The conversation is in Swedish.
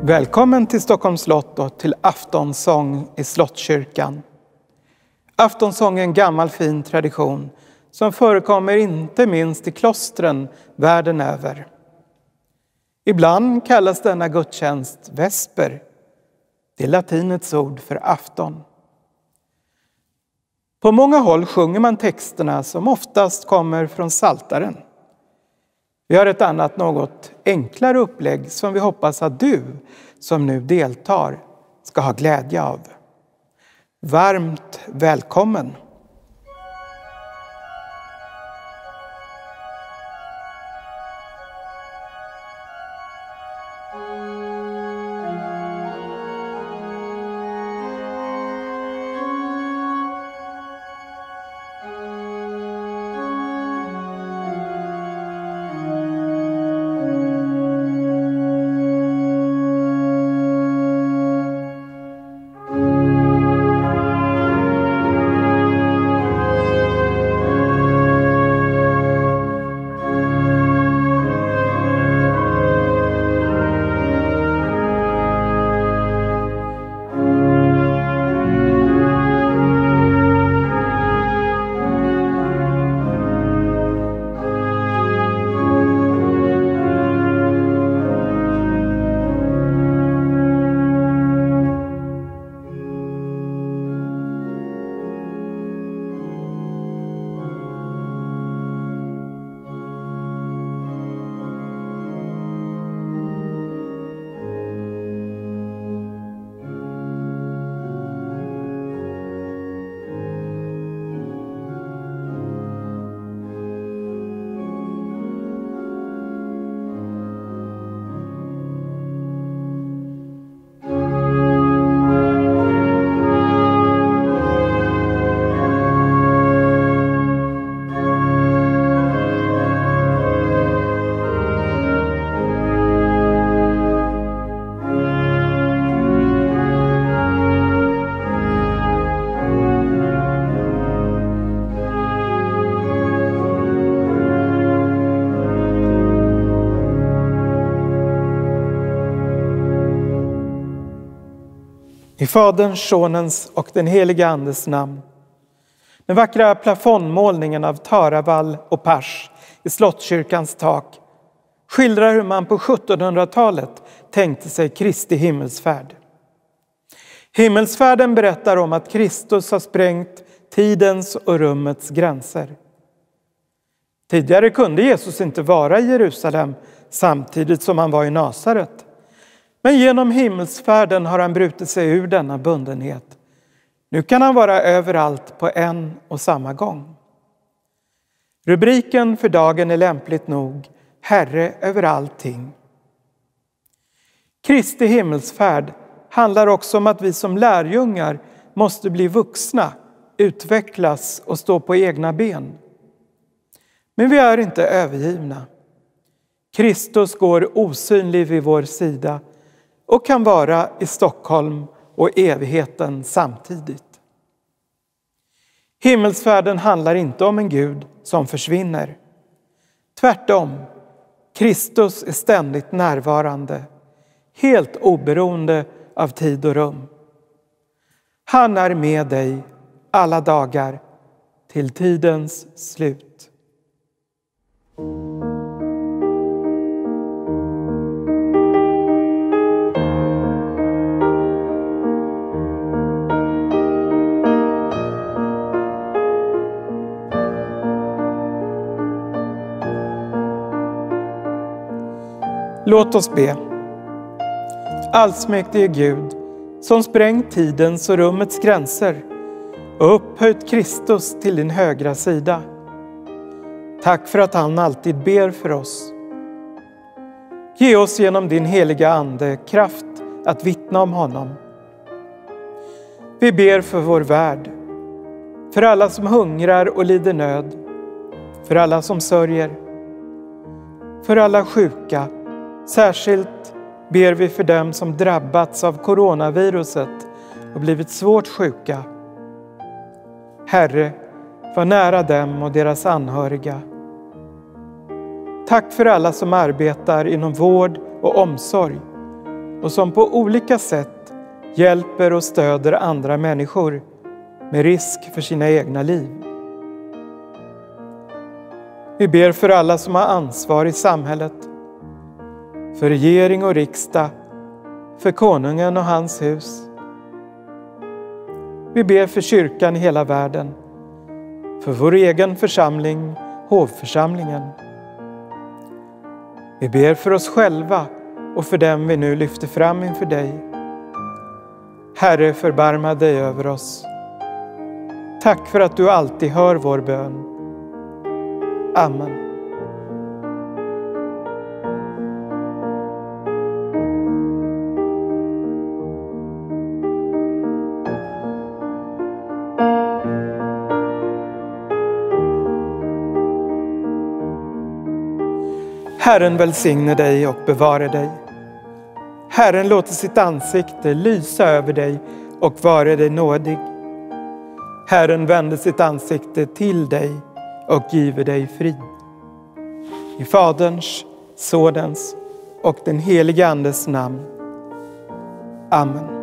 Välkommen till Stockholms slott och till aftonsång i Slottskyrkan. Aftonsång är en gammal fin tradition som förekommer inte minst i klostren världen över. Ibland kallas denna gudstjänst vesper. Det är latinets ord för afton. På många håll sjunger man texterna som oftast kommer från Psaltaren. Vi har ett annat något enklare upplägg som vi hoppas att du som nu deltar ska ha glädje av. Varmt välkommen! I Faderns, Sonens och den heliga Andes namn. Den vackra plafondmålningen av Taravall och Pers i Slottskyrkans tak skildrar hur man på 1700-talet tänkte sig Kristi himmelsfärd. Himmelsfärden berättar om att Kristus har sprängt tidens och rummets gränser. Tidigare kunde Jesus inte vara i Jerusalem samtidigt som han var i Nasaret. Men genom himmelsfärden har han brutit sig ur denna bundenhet. Nu kan han vara överallt på en och samma gång. Rubriken för dagen är lämpligt nog: Herre över allting. Kristi himmelsfärd handlar också om att vi som lärjungar måste bli vuxna, utvecklas och stå på egna ben. Men vi är inte övergivna. Kristus går osynlig vid vår sida och kan vara i Stockholm och evigheten samtidigt. Himmelsfärden handlar inte om en Gud som försvinner. Tvärtom, Kristus är ständigt närvarande, helt oberoende av tid och rum. Han är med dig alla dagar till tidens slut. Låt oss be. Allsmäktige Gud, som sprängt tidens och rummets gränser och upphöjt Kristus till din högra sida. Tack för att han alltid ber för oss. Ge oss genom din heliga ande kraft att vittna om honom. Vi ber för vår värld, för alla som hungrar och lider nöd, för alla som sörjer, för alla sjuka. Särskilt ber vi för dem som drabbats av coronaviruset och blivit svårt sjuka. Herre, var nära dem och deras anhöriga. Tack för alla som arbetar inom vård och omsorg och som på olika sätt hjälper och stöder andra människor med risk för sina egna liv. Vi ber för alla som har ansvar i samhället, för regering och riksdag, för konungen och hans hus. Vi ber för kyrkan i hela världen, för vår egen församling, hovförsamlingen. Vi ber för oss själva och för dem vi nu lyfter fram inför dig. Herre, förbarma dig över oss. Tack för att du alltid hör vår bön. Amen. Herren välsigne dig och bevare dig. Herren låter sitt ansikte lysa över dig och vare dig nådig. Herren vänder sitt ansikte till dig och giver dig frid. I Faderns, Sonens och den helige Andes namn. Amen.